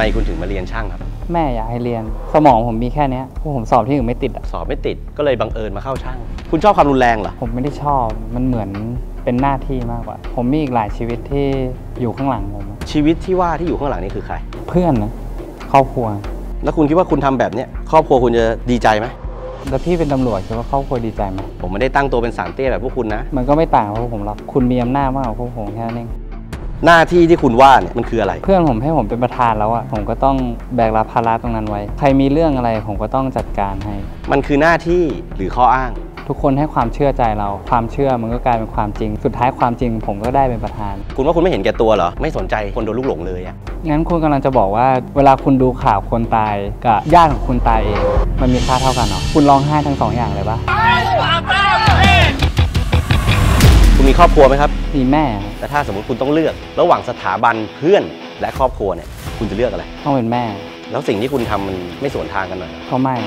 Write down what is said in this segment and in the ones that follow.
มคุณถึงมาเรียนช่างครับแม่อยากให้เรียนสมองผมมีแค่นี้พวกผมสอบที่อื่นไม่ติดสอบไม่ติดก็เลยบังเอิญมาเข้าช่างคุณชอบความรุนแรงเหรอผมไม่ได้ชอบมันเหมือนเป็นหน้าที่มากกว่าผมมีอีกหลายชีวิตที่อยู่ข้างหลังผมชีวิตที่ว่าที่อยู่ข้างหลังนี่คือใครเพื่อนนะครอบครัวแล้วคุณคิดว่าคุณทำแบบนี้ครอบครัวคุณจะดีใจไหมแล้วพี่เป็นตำรวจคิดว่าครอบครัวดีใจไหมผมไม่ได้ตั้งตัวเป็นสารเตี้ยแบบพวกคุณนะมันก็ไม่ต่างกับพวกผมหรอกคุณมีอำนาจมากกว่าพวกผมแค่นั้นเองหน้าที่ที่คุณว่าเนี่ยมันคืออะไรเพื่อนผมให้ผมเป็นประธานแล้วอะผมก็ต้องแบกรับภาระตรงนั้นไว้ใครมีเรื่องอะไรผมก็ต้องจัดการให้มันคือหน้าที่หรือข้ออ้างทุกคนให้ความเชื่อใจเราความเชื่อมันก็กลายเป็นความจริงสุดท้ายความจริงผมก็ได้เป็นประธานคุณว่าคุณไม่เห็นแก่ตัวเหรอไม่สนใจคนโดนลูกหลงเลยอะงั้นคุณกำลังจะบอกว่าเวลาคุณดูข่าวคนตายกับญาติของคุณตายเองมันมีค่าเท่ากันเหรอคุณร้องไห้ทั้งสองอย่างเลยปะคุณมีครอบครัวไหมครับมีแม่แต่ถ้าสมมติคุณต้องเลือกระหว่างสถาบันเพื่อนและครอบครัวเนี่ยคุณจะเลือกอะไรต้องเป็นแม่แล้วสิ่งที่คุณทำมันไม่สวนทางกันหน่อยก็ไม่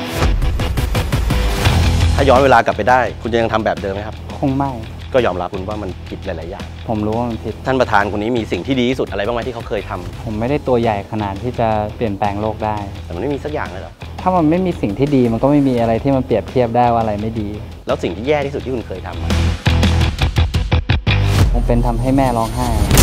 ถ้าย้อนเวลากลับไปได้คุณจะยังทำแบบเดิมไหมครับคงไม่ก็ยอมรับคุณว่ามันผิดหลายๆอย่างผมรู้ว่ามันผิดท่านประธานคนนี้มีสิ่งที่ดีที่สุดอะไรบ้างไหมที่เขาเคยทำผมไม่ได้ตัวใหญ่ขนาดที่จะเปลี่ยนแปลงโลกได้แต่มันไม่มีสักอย่างเลยหรอถ้ามันไม่มีสิ่งที่ดีมันก็ไม่มีอะไรที่มันเปรียบเทียบได้ว่าอะไรไม่ดีแล้วสิ่งที่แย่ที่สุดที่คุณเคยทำคงเป็นทำให้แม่ร้องไห้